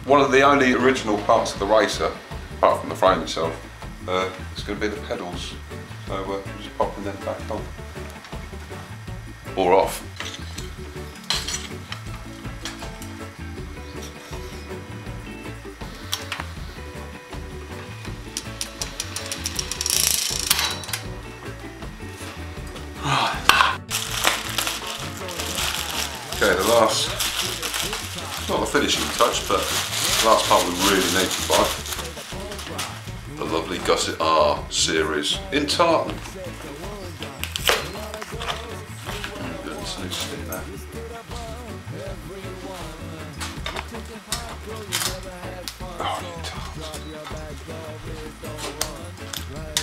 one of the only original parts of the racer, apart from the frame itself, is going to be the pedals. So we're just popping them back on. Or off. Okay, the last, not the finishing touch, but the last part we really need to buy. The lovely Gusset R series in tartan. Goodness, I need to stick that. Oh, you tarts.